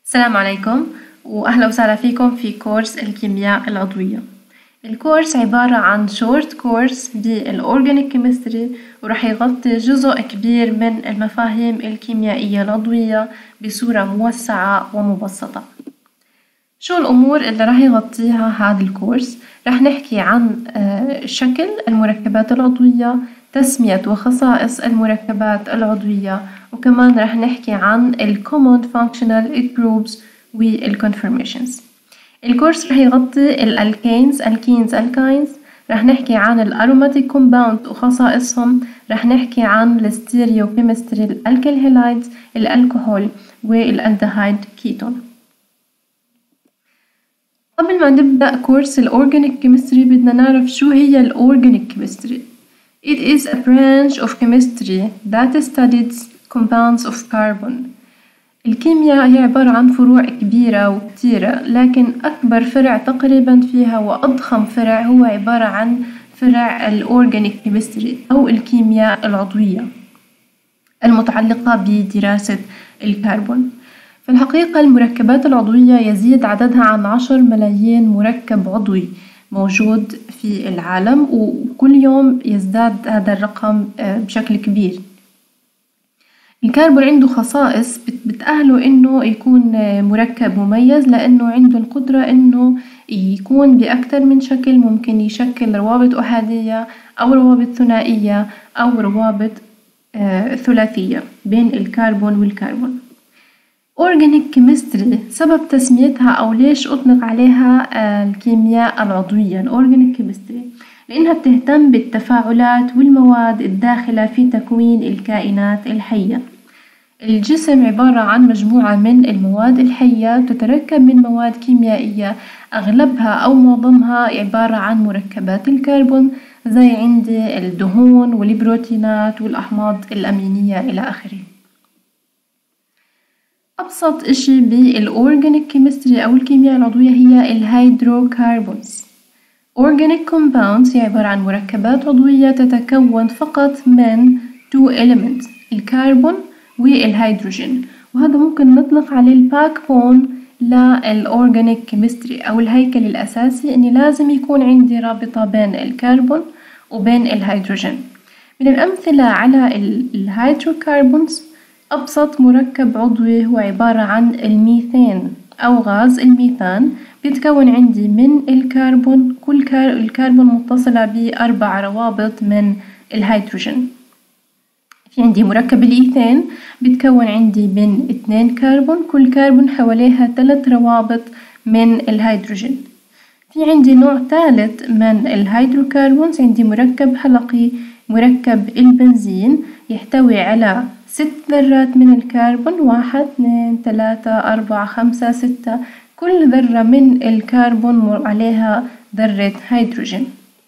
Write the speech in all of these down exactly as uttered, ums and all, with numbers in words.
السلام عليكم وأهلا وسهلا فيكم في كورس الكيمياء العضوية. الكورس عبارة عن شورت كورس بالأورجانيك كيمستري، ورح يغطي جزء كبير من المفاهيم الكيميائية العضوية بصورة موسعة ومبسطة. شو الأمور اللي رح يغطيها هذا الكورس؟ رح نحكي عن شكل المركبات العضوية، تسمية وخصائص المركبات العضوية، وكمان رح نحكي عن ال Common Functional Groups وال Conformations. الكورس رح يغطي ال Alkanes, Alkenes, Alkynes، رح نحكي عن ال Aromatic Compound وخصائصهم، رح نحكي عن ال Stereochemistry, ال Alkyl Halides, الألكحول والألدهايد كيتون. قبل ما نبدأ كورس ال Organic Chemistry بدنا نعرف شو هي ال Organic Chemistry. It is a branch of chemistry that studies compounds of carbon. الكيمياء هي عبارة عن فروع كبيرة وكتيرة، لكن أكبر فرع تقريبا فيها وأضخم فرع هو عبارة عن فرع الأورجانيك كيمستري أو الكيمياء العضوية المتعلقة بدراسة الكربون. في الحقيقة المركبات العضوية يزيد عددها عن عشر ملايين مركب عضوي موجود في العالم، وكل يوم يزداد هذا الرقم بشكل كبير. الكربون عنده خصائص بتأهله إنه يكون مركب مميز، لأنه عنده القدرة إنه يكون بأكثر من شكل، ممكن يشكل روابط أحادية أو روابط ثنائية أو روابط ثلاثية بين الكربون والكربون. Organic Chemistry سبب تسميتها أو ليش أطلق عليها الكيمياء العضوية الأورجانيك كيمستري، لأنها بتهتم بالتفاعلات والمواد الداخلة في تكوين الكائنات الحية. الجسم عبارة عن مجموعة من المواد الحية تتركب من مواد كيميائية أغلبها أو معظمها عبارة عن مركبات الكربون، زي عندي الدهون والبروتينات والأحماض الأمينية إلى آخره. أبسط إشي بالأورجانيك كيمستري أو الكيمياء العضوية هي الهيدروكربونز. Organic compounds هي عبارة عن مركبات عضوية تتكون فقط من two elements، الكربون والهيدروجين، وهذا ممكن نطلق عليه الباك بون للأورجانيك كيمستري أو الهيكل الأساسي، إني لازم يكون عندي رابطة بين الكربون وبين الهيدروجين. من الأمثلة على الهيدروكربونز أبسط مركب عضوي هو عبارة عن الميثان أو غاز الميثان، بيتكون عندي من الكربون، كل كار... الكربون متصلة بأربع روابط من الهيدروجين. في عندي مركب الإيثان بيتكون عندي من اثنين كربون، كل كربون حواليها ثلاث روابط من الهيدروجين. في عندي نوع ثالث من الهيدروكربونز، عندي مركب حلقي، مركب البنزين، يحتوي على ست ذرات من الكربون، واحد اثنين ثلاثة أربعة خمسة ستة، كل ذرة من الكربون مر عليها ذرة هيدروجين.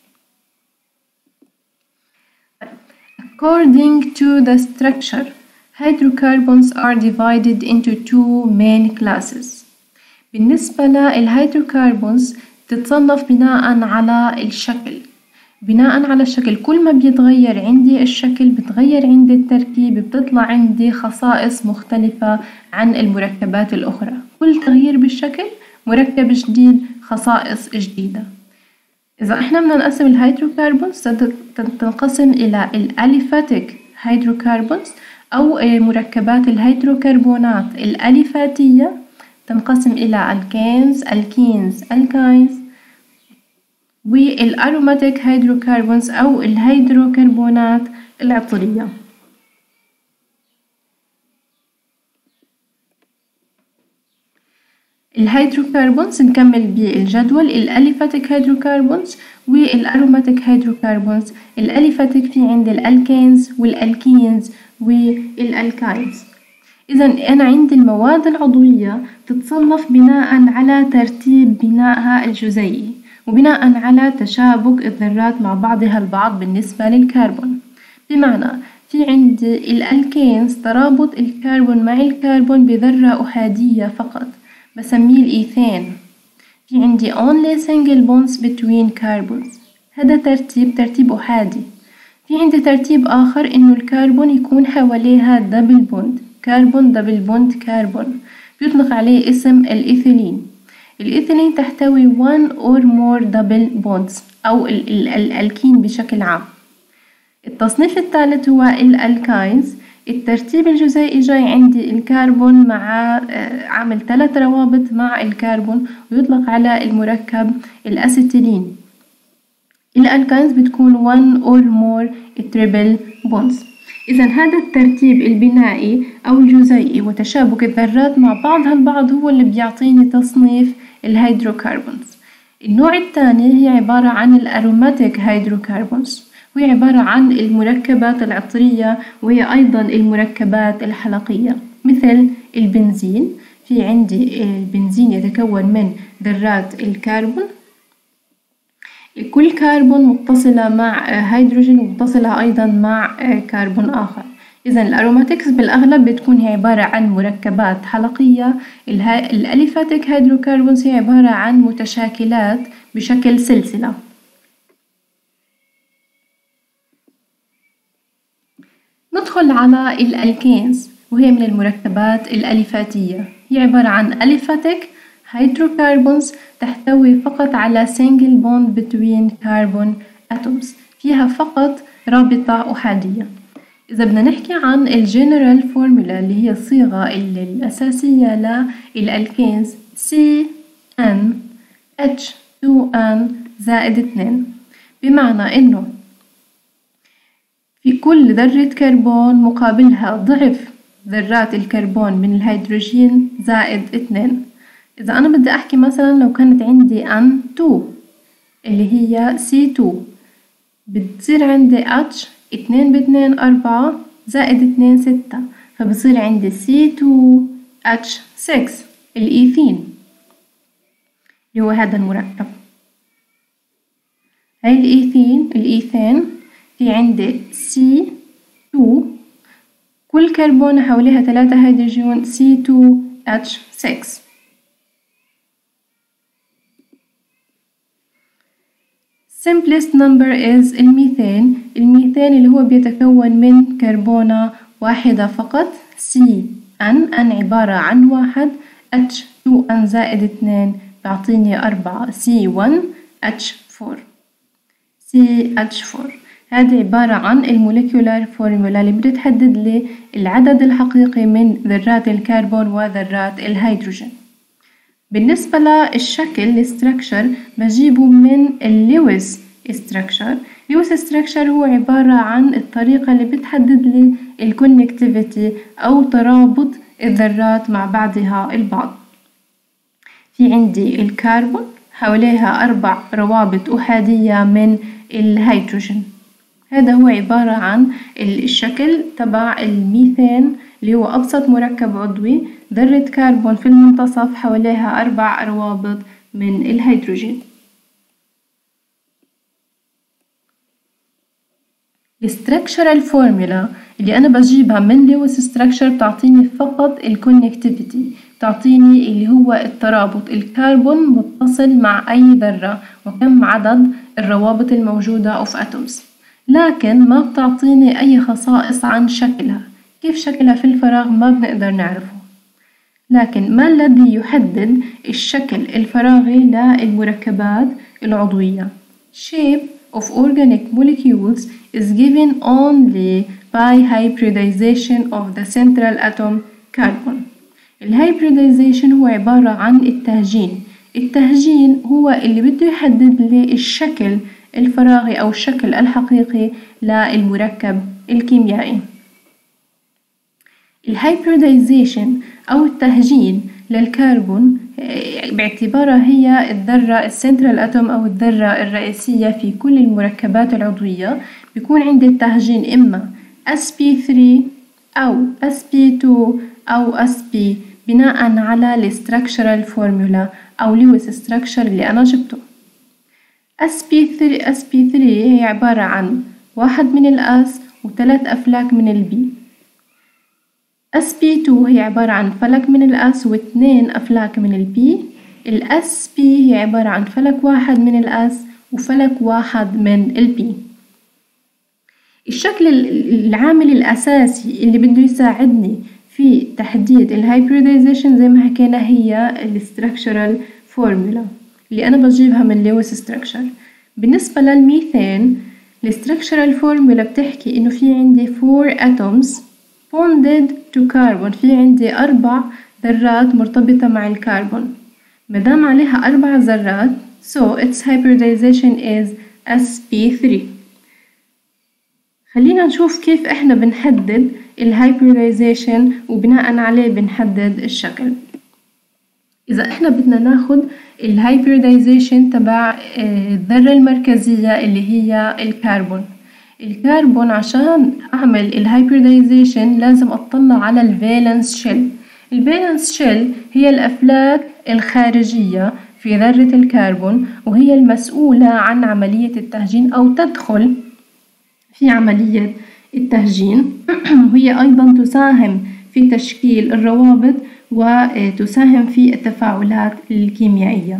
According to the structure, hydrocarbons are divided into two main classes. بالنسبة للهيدروكربونز تتصنف بناء على الشكل. بناء على الشكل، كل ما بيتغير عندي الشكل بتغير عندي التركيب، بتطلع عندي خصائص مختلفة عن المركبات الأخرى. كل تغيير بالشكل مركب جديد، خصائص جديدة. إذا إحنا بدنا نقسم الهيدروكربونز تنقسم إلى الأليفاتيك هيدروكربونز أو مركبات الهيدروكربونات الأليفاتية، تنقسم إلى الكينز، الكينز، الكاينز، والأروماتيك هيدروكربونز أو الهيدروكربونات العطرية. الهيدروكربونز نكمل بالجدول، الأليفاتيك هيدروكربونز والأروماتيك هيدروكربونز. الأليفاتيك في عند الألكينز والألكينز والألكاينز. إذا أنا عندي المواد العضوية تتصنف بناء على ترتيب بنائها الجزيئي وبناء على تشابك الذرات مع بعضها البعض بالنسبة للكربون. بمعنى في عندي الألكينز ترابط الكربون مع الكربون بذرة أحادية فقط، بسميه الإيثان. في عندي only single bonds between carbons، هذا ترتيب ترتيب أحادي. في عندي ترتيب آخر إنه الكربون يكون حواليها دبل بوند، كربون دبل بوند كربون، بيطلق عليه اسم الإيثيلين. الإيثيلين تحتوي one or more double bonds أو ال ال الألكين بشكل عام. التصنيف الثالث هو الألكاينز. الترتيب الجزيئي جاي عندي الكربون مع عامل ثلاث روابط مع الكربون، ويطلق على المركب الأسيتيلين. الألكاينز بتكون one or more triple bonds. إذا هذا الترتيب البنائي أو الجزيئي وتشابك الذرات مع بعضها البعض هو اللي بيعطيني تصنيف الهيدروكربونز. النوع الثاني هي عبارة عن الأروماتيك هيدروكربونز، وهي عبارة عن المركبات العطرية، وهي أيضا المركبات الحلقية مثل البنزين. في عندي البنزين يتكون من ذرات الكربون، كل كربون متصلة مع هيدروجين ومتصلة أيضا مع كربون آخر. إذا الأروماتيكس بالأغلب بتكون هي عبارة عن مركبات حلقية. الأليفاتيك هيدروكربونز هي عبارة عن متشاكلات بشكل سلسلة. ندخل على الألكينز، وهي من المركبات الأليفاتية. هي عبارة عن أليفاتيك hydrocarbons تحتوي فقط على single bond between carbon atoms، فيها فقط رابطة أحادية. إذا بدنا نحكي عن الجنرال فورمولا اللي هي الصيغة الأساسية للألكينز سي إن إتش تو إن زائد اثنين، بمعنى إنه في كل ذرة كربون مقابلها ضعف ذرات الكربون من الهيدروجين زائد اثنين. إذا أنا بدي أحكي مثلا لو كانت عندي إن تو اللي هي سي تو، بتصير عندي H اثنين باثنين أربعة زائد اثنين ستة، فبصير عندي سي تو إتش ستة الإيثين اللي هو هذا المركب. هاي الإيثين الإيثين في عندي سي تو، كل كربون حواليها ثلاثة هيدروجين سي تو إتش ستة. simplest number is الميثان. الميثان اللي هو بيتكون من كربونة واحدة فقط سي إن، إن عبارة عن واحد، إتش تو إن زائد اثنين بعطيني أربعة سي ون إتش فور سي إتش فور. هذه عبارة عن الموليكولار فورمولا اللي بتحدد لي العدد الحقيقي من ذرات الكربون وذرات الهيدروجين. بالنسبة للشكل الستراكشر بجيبه من اللويس ستراكشر. لويس ستراكشر هو عبارة عن الطريقة اللي بتحدد لي الكونكتيفيتي أو ترابط الذرات مع بعضها البعض. في عندي الكربون حواليها أربع روابط أحادية من الهيدروجين. هذا هو عبارة عن الشكل تبع الميثان اللي هو أبسط مركب عضوي، ذرة كربون في المنتصف حواليها أربع روابط من الهيدروجين. الستراكشرال فورمولا اللي أنا بجيبها من لويس ستراكشر بتعطيني فقط الكونكتيفيتي، بتعطيني اللي هو الترابط، الكربون متصل مع أي ذرة وكم عدد الروابط الموجودة أوف أتومز، لكن ما بتعطيني أي خصائص عن شكلها. كيف شكلها في الفراغ ما بنقدر نعرفه، لكن ما الذي يحدد الشكل الفراغي للمركبات العضوية؟ Shape of organic molecules is given only by hybridization of the central atom carbon. الهايبريدايزيشن هو عبارة عن التهجين. التهجين هو اللي بده يحدد لي الشكل الفراغي أو الشكل الحقيقي للمركب الكيميائي. الهايبريدايزيشن أو التهجين للكربون باعتبارها هي الذرة السنترال أتوم أو الذرة الرئيسية في كل المركبات العضوية، بيكون عندي التهجين إما إس بي ثري أو إس بي تو أو إس بي بناء على الستراكشرال فورمولا أو لويس ستراكشر اللي أنا جبته. إس بي ثري إس بي ثري هي عبارة عن واحد من الأس وثلاث أفلاك من البي. إس بي تو هي عبارة عن فلك من الأس واثنين أفلاك من البي. الإس بي هي عبارة عن فلك واحد من الأس وفلك واحد من البي. الشكل العامل الأساسي اللي بده يساعدني في تحديد الهايبريدايزيشن زي ما حكينا هي الستراكشرال فورمولا اللي أنا بجيبها من لويس ستراكشر. بالنسبة للميثان الستراكشرال فورمولا بتحكي إنه في عندي four atoms bonded to carbon، في عندي أربع ذرات مرتبطة مع الكربون، مدام عليها أربع ذرات so its hybridization is S P three. خلينا نشوف كيف إحنا بنحدد الهايبريدايزيشن وبناء عليه بنحدد الشكل. إذا إحنا بدنا ناخد الهايبريدايزيشن تبع الذرة المركزية اللي هي الكربون، الكربون عشان أعمل الهايبريدايزيشن لازم أطلع على الفالنس شيل. الفالنس شيل هي الأفلاك الخارجية في ذرة الكربون، وهي المسؤولة عن عملية التهجين أو تدخل في عملية التهجين وهي أيضا تساهم في تشكيل الروابط وتساهم في التفاعلات الكيميائية.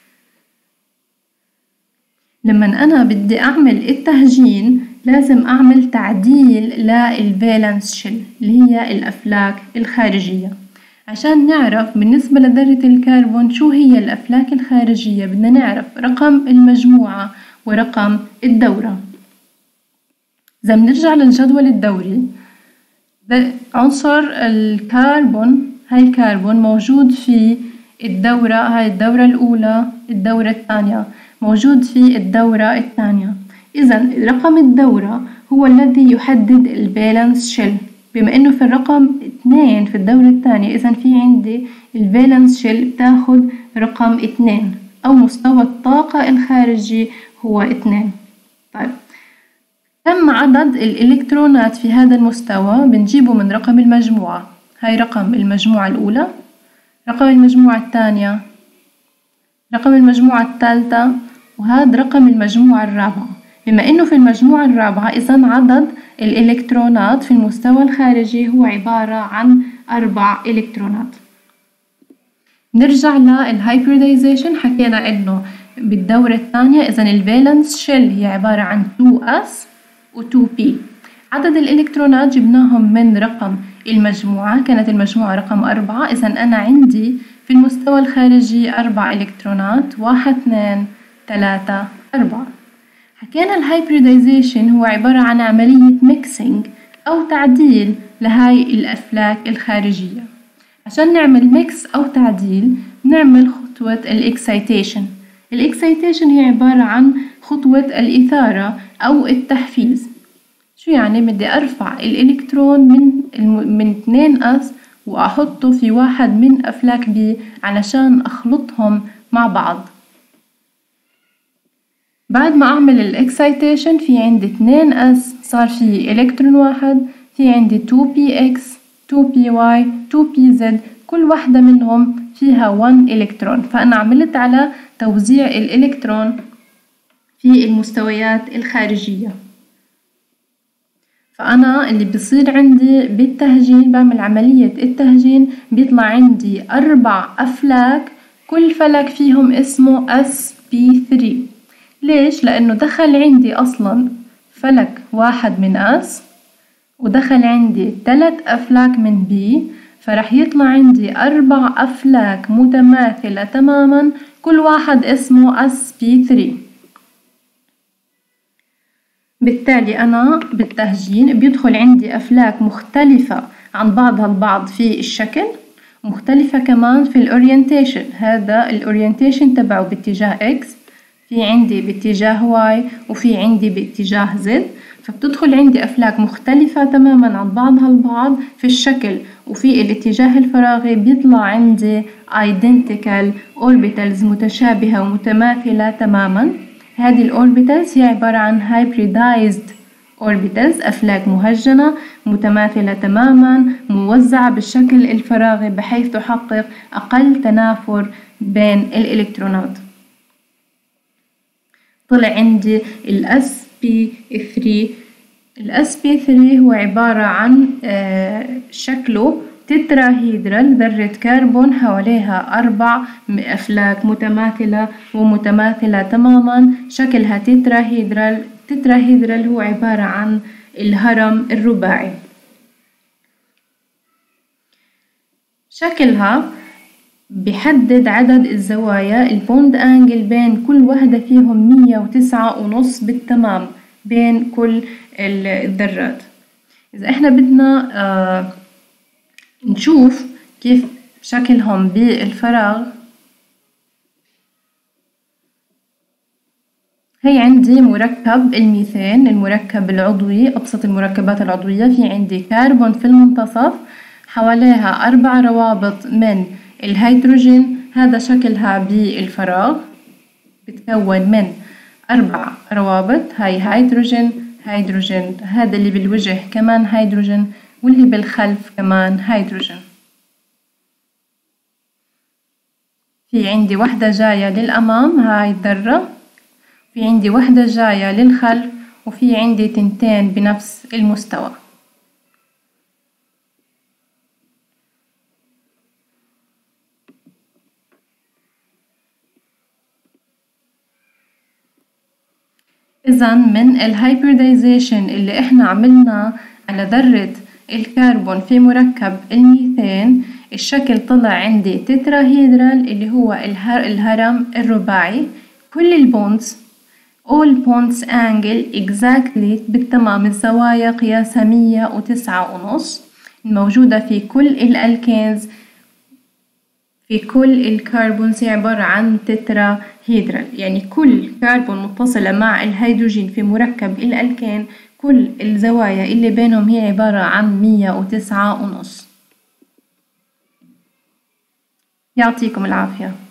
لما أنا بدي أعمل التهجين لازم أعمل تعديل للفالنس شيل اللي هي الأفلاك الخارجية. عشان نعرف بالنسبة لذرة الكربون شو هي الأفلاك الخارجية بدنا نعرف رقم المجموعة ورقم الدورة. إذا بنرجع للجدول الدوري عنصر الكربون، هاي الكربون موجود في الدورة، هاي الدورة الأولى، الدورة الثانية، موجود في الدورة الثانية. إذا رقم الدورة هو الذي يحدد الفالنس شيل، بما إنه في الرقم اثنين في الدورة الثانية إذا في عندي الفالنس شيل بتاخد رقم اثنين أو مستوى الطاقة الخارجي هو اثنين. طيب كم عدد الإلكترونات في هذا المستوى بنجيبه من رقم المجموعة. هاي رقم المجموعة الأولى، رقم المجموعة الثانية، رقم المجموعة الثالثة، وهذا رقم المجموعة الرابعة. بما إنه في المجموعة الرابعة إذن عدد الإلكترونات في المستوى الخارجي هو عبارة عن أربع إلكترونات. نرجع للهايبريدايزيشن، حكينا إنه بالدورة الثانية إذن الفالنس شيل هي عبارة عن تو إس و تو بي. عدد الإلكترونات جبناهم من رقم المجموعة، كانت المجموعة رقم أربعة، إذن أنا عندي في المستوى الخارجي أربع إلكترونات، واحد اثنين ثلاثة أربعة. حكينا الهايبريدايزيشن هو عبارة عن عملية ميكسينج أو تعديل لهاي الأفلاك الخارجية. عشان نعمل ميكس أو تعديل نعمل خطوة الإكسايتيشن. الإكسايتيشن هي عبارة عن خطوة الإثارة أو التحفيز. شو يعني؟ بدي أرفع الإلكترون من من اثنين إس وأحطه في واحد من أفلاك بي علشان أخلطهم مع بعض. بعد ما أعمل الإكسايتيشن في عندي اثنين إس صار في إلكترون واحد، في عندي تو بي إكس، تو بي واي، تو بي زد، كل واحدة منهم فيها واحد إلكترون. فأنا عملت على توزيع الإلكترون في المستويات الخارجية. فأنا اللي بيصير عندي بالتهجين، بعمل عملية التهجين بيطلع عندي أربع أفلاك كل فلك فيهم اسمه إس بي ثري. ليش؟ لأنه دخل عندي أصلا فلك واحد من إس ودخل عندي ثلاث أفلاك من بي، فرح يطلع عندي أربع أفلاك متماثلة تماما كل واحد اسمه إس بي ثري. بالتالي أنا بالتهجين بيدخل عندي أفلاك مختلفة عن بعضها البعض في الشكل، مختلفة كمان في الأورينتيشن. هذا الأورينتيشن تبعه باتجاه X، في عندي باتجاه Y، وفي عندي باتجاه Z. فبتدخل عندي أفلاك مختلفة تماما عن بعضها البعض في الشكل وفي الاتجاه الفراغي، بيطلع عندي identical orbitals متشابهة ومتماثلة تماما. هذه الأوربيتالز هي عبارة عن hybridized orbitals، أفلاك مهجنة متماثلة تماما موزعة بالشكل الفراغي بحيث تحقق أقل تنافر بين الإلكترونات. طلع عندي ال إس بي ثري. ال إس بي ثري هو عبارة عن شكله تتراهيدرال، ذرة كربون حواليها أربع أفلاك متماثلة ومتماثلة تماما، شكلها تتراهيدرال. تتراهيدرال هو عبارة عن الهرم الرباعي. شكلها بحدد عدد الزوايا البوند أنجل بين كل واحدة فيهم مية وتسعة ونص بالتمام بين كل الذرات. إذا إحنا بدنا آه نشوف كيف شكلهم بالفراغ، هي عندي مركب الميثان، المركب العضوي، أبسط المركبات العضوية. في عندي كربون في المنتصف، حواليها أربع روابط من الهيدروجين. هذا شكلها بالفراغ، بتكون من أربع روابط، هاي هيدروجين هيدروجين، هذا اللي بالوجه كمان هيدروجين، واللي بالخلف كمان هيدروجين. في عندي واحدة جاية للأمام، هاي الذرة، في عندي واحدة جاية للخلف، وفي عندي تنتين بنفس المستوى. إذا من الهايبرديزيشن اللي إحنا عملناه على ذرة الكربون في مركب الميثان، الشكل طلع عندي تتراهيدرال اللي هو الهرم الرباعي. كل البوندز all bonds angle exactly بالتمام، الزوايا قياسها مية وتسعة ونص، الموجودة في كل الألكينز في كل الكربونز عبارة عن تتراهيدرال، يعني كل كربون متصلة مع الهيدروجين في مركب الألكين كل الزوايا اللي بينهم هي عبارة عن مية وتسعة ونص. يعطيكم العافية.